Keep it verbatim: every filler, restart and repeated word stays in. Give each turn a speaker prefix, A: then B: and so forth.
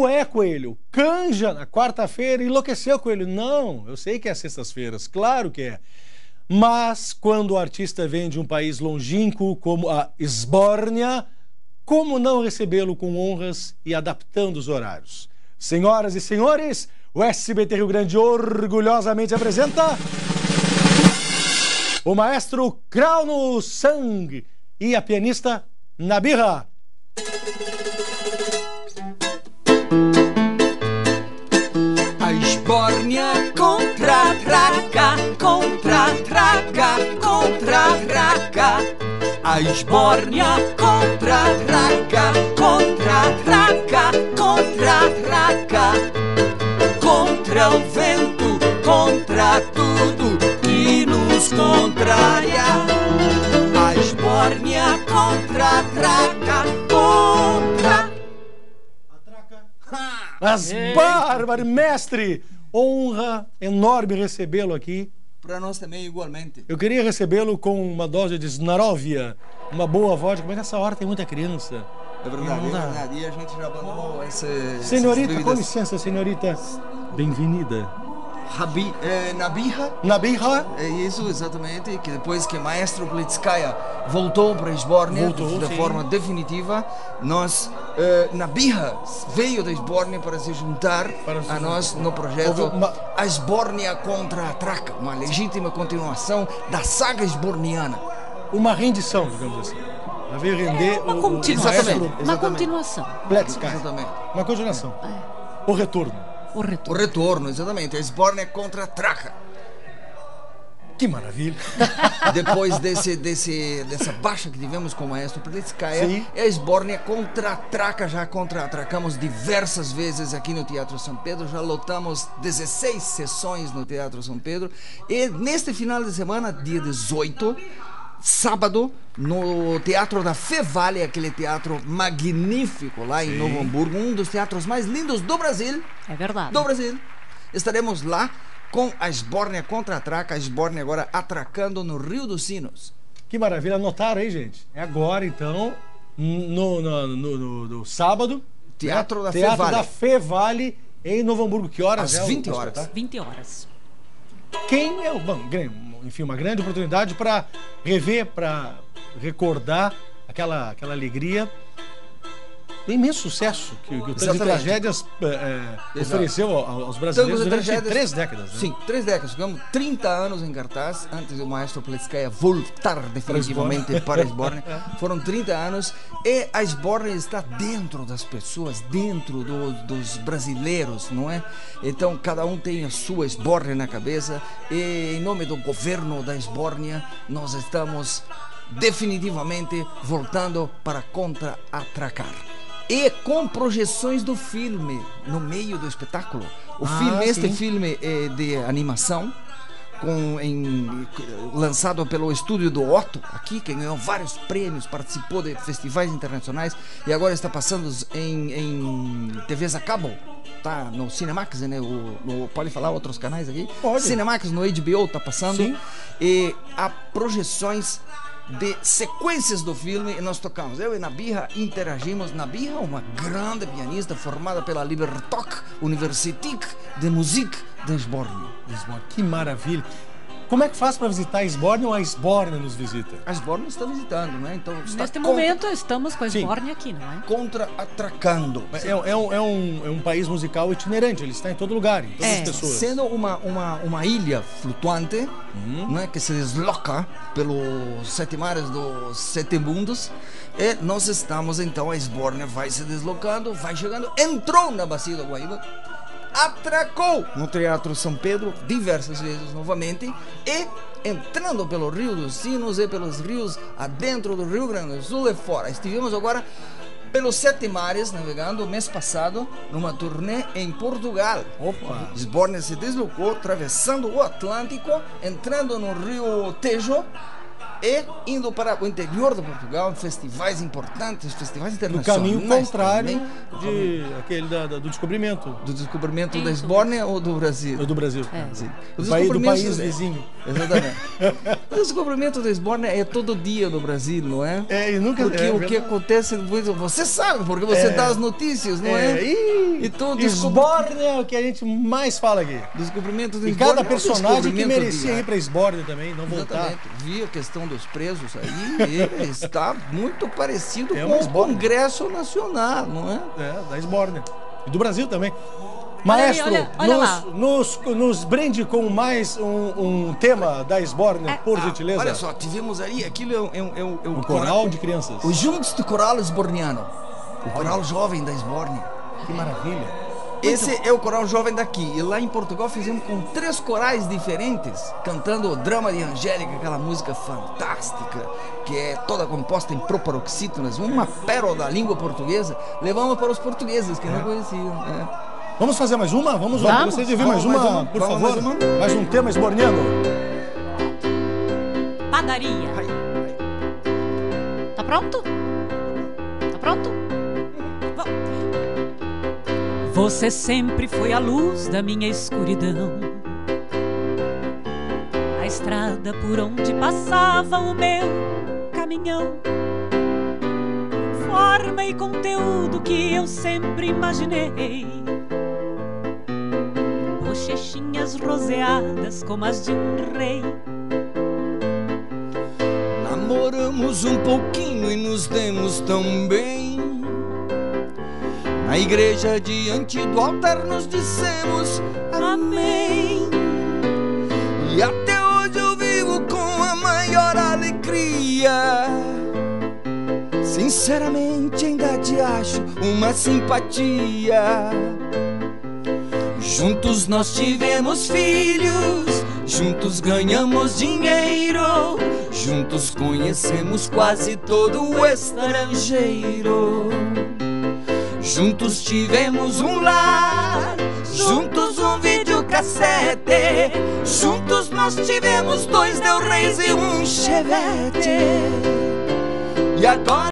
A: Como é, Coelho? Canja na quarta-feira, enlouqueceu, Coelho? Não, eu sei que é sextas-feiras, claro que é. Mas quando o artista vem de um país longínquo como a Esbórnia, como não recebê-lo com honras e adaptando os horários? Senhoras e senhores, o S B T Rio Grande orgulhosamente apresenta o maestro Krauno Sang e a pianista Nabirra.
B: A Esbórnia contra-ataca, contra-ataca, contra-ataca. A Esbórnia contra-ataca, contra-ataca, contra-ataca. Contra o vento, contra tudo que nos contraria. A Esbórnia contra-ataca, contra...
A: Mas bárbaro, mestre! Honra enorme recebê-lo aqui.
B: Para nós também, igualmente.
A: Eu queria recebê-lo com uma dose de Snarovia, uma boa vodka, mas nessa hora tem muita criança.
B: É verdade,
A: E
B: é
A: não dá.
B: verdade. E a gente já abandonou esse,
A: Senhorita,
B: essas
A: com
B: bebidas.
A: licença, senhorita. Bem-vinda.
B: Rabi, é, Nabirra.
A: Nabirra.
B: É isso, exatamente, que depois que Maestro Politskaya voltou para a Esbórnia
A: Voltou,
B: de
A: sim.
B: forma definitiva, nós, eh, Nabirra veio da Esbórnia para se juntar
A: Para se
B: a nós no projeto
A: Houve uma-
B: A Esbórnia contra a Traca, uma legítima continuação da saga esborniana.
A: Uma rendição, digamos assim. A ver render
C: Uma
A: o, o
C: continuação.
A: maestro
C: Uma
B: Exatamente.
C: continuação.
A: Politskaya.
B: Exatamente.
A: Uma continuação. O retorno.
C: O
B: O
C: retorno.
B: retorno, exatamente, a Esbórnia contra a Traca.
A: Que maravilha.
B: Depois desse, desse, dessa baixa que tivemos com o Maestro Politskaya,
A: Sim.
B: a Esbórnia contra-atraca, já contra-atracamos diversas vezes aqui no Teatro São Pedro, já lotamos dezesseis sessões no Teatro São Pedro, e neste final de semana, dia dezoito, sábado, no Teatro da Fevale, aquele teatro magnífico lá em Novo Hamburgo, um dos teatros mais lindos do Brasil,
C: É verdade.
B: do Brasil. Estaremos lá com a Esbórnia contra-atraca, a Esbórnia agora atracando no Rio dos Sinos.
A: Que maravilha. Anotaram aí, gente? É agora, então, no, no, no, no- no sábado.
B: Teatro
A: né?
B: da
A: Teatro
B: Fevale.
A: da Fevale, em Novo Hamburgo. Que horas
B: Às
A: é o-
B: vinte
A: o
B: horas.
A: espetáculo?
C: vinte horas.
A: Quem é o... Bom, gran- enfim, uma grande oportunidade para rever, para recordar aquela, aquela alegria do imenso sucesso que, que o Tango de
B: Exatamente.
A: Tragédias é, é,
B: Exato.
A: ofereceu ao- aos
B: Tango
A: brasileiros
B: de
A: durante
B: Tragédias-
A: três décadas. Né?
B: Sim, três décadas. Ficamos trinta anos em cartaz antes do Maestro Politskaya voltar definitivamente para a Esbórnia. Foram trinta anos e a Esbórnia está dentro das pessoas, dentro do- dos brasileiros, não é? Então cada um tem a sua Esbórnia na cabeça e em nome do governo da Esbórnia nós estamos definitivamente voltando para contra-atracar. E com projeções do filme no meio do espetáculo. O
A: Ah,
B: filme, este
A: sim.
B: filme é de animação, com, em, lançado pelo estúdio do Otto, aqui, que ganhou vários prêmios, participou de festivais internacionais e agora está passando em, em T Vs a cabo. Tá no Cinemax, né? O, no, pode falar outros canais aqui?
A: Pode.
B: Cinemax no H B O tá passando.
A: Sim.
B: E há projeções de sequências do filme e nós tocamos. Eu e Nabirra interagimos. Nabirra, uma grande pianista formada pela Libertoc Universität de Musik de Esbórnia.
A: Esbórnia. Que maravilha. Como é que faz para visitar a Esbórnia ou a Esbórnia nos visita?
B: A Esbórnia está visitando, né? Então está
C: Neste
B: contra-
C: momento estamos com a
A: Sim.
C: Esbórnia aqui, não é?
B: contra-atracando.
A: É, é um, é, um, é um país musical itinerante, ele está em todo lugar, em todas
C: É.
A: as pessoas.
B: Sendo uma, uma, uma ilha flutuante, né, que se desloca pelos sete mares dos sete mundos, e nós estamos então, a Esbórnia vai se deslocando, vai chegando, entrou na bacia do Guaíba, atracou no Teatro São Pedro diversas vezes novamente e entrando pelo Rio dos Sinos e pelos rios adentro do Rio Grande do Sul e fora. Estivemos agora pelos sete mares navegando mês passado numa turnê em Portugal.
A: Opa!
B: Esbórnia se deslocou, atravessando o Atlântico, entrando no Rio Tejo e indo para o interior de Portugal, festivais importantes, festivais
A: No
B: internacionais.
A: caminho contrário
B: também,
A: de, aquele da, da- do descobrimento
B: do descobrimento da
C: Isso.
B: Esbórnia ou do Brasil?
A: do Brasil.
C: É.
B: Sim. O
A: Do, país, do
B: descobrimento-
A: país vizinho.
B: Exatamente. O descobrimento da Esbórnia é todo dia no Brasil, não é?
A: É, e nunca
B: Porque
A: é,
B: o que
A: verdade.
B: acontece depois, você sabe, porque você
A: É.
B: dá as notícias, não é?
A: É, e,
B: Então, descobre-
A: Esbórnia é o que a gente mais fala aqui.
B: Descobrimento da
A: E
B: Esbórnia
A: cada
B: é um
A: personagem que
B: descobrimento
A: merecia
B: diário.
A: ir pra Esbórnia também, não voltar.
B: Exatamente. Vi a questão dos presos aí, ele está muito parecido
A: É
B: com
A: uma
B: o
A: Esbórnia.
B: Congresso Nacional, não é?
A: É, da Esbórnia. E do Brasil também. Maestro,
C: olha- olha lá.
A: nos, nos, nos brinde com mais um, um tema da Esbórnia, por gentileza.
B: Olha só, tivemos ali, aquilo é, o- é, o- é, o- é o
A: Um coral de crianças.
B: O Juntos do Coral Esborniano, o coral jovem da Esbórnia.
A: Que maravilha.
B: Esse é o coral jovem daqui. E lá em Portugal fizemos com três corais diferentes, cantando o Drama de Angélica, aquela música fantástica, que é toda composta em proparoxítonas, uma pérola da língua portuguesa. Levamos para os portugueses que não conheciam. né?
A: Vamos fazer mais uma? Vamos,
C: Vamos.
A: vamos. Gostaria de ouvir mais
B: Vamos,
A: uma,
B: mais uma.
A: por
B: Vamos,
A: favor?
B: mais uma.
A: Mais um tema esborniano.
C: Padaria. Tá pronto? Tá pronto? Vamos. Você sempre foi a luz da minha escuridão, a estrada por onde passava o meu caminhão, forma e conteúdo que eu sempre imaginei, bochechinhas roseadas como as de um rei.
B: Namoramos um pouquinho e nos demos tão bem. Na igreja diante do altar nos dissemos amém. E até hoje eu vivo com a maior alegria. Sinceramente ainda te acho uma simpatia. Juntos nós tivemos filhos, juntos ganhamos dinheiro, juntos conhecemos quase todo o estrangeiro. Juntos tivemos um lar, juntos um videocassete, juntos nós tivemos dois Del Reis e um Chevette. E agora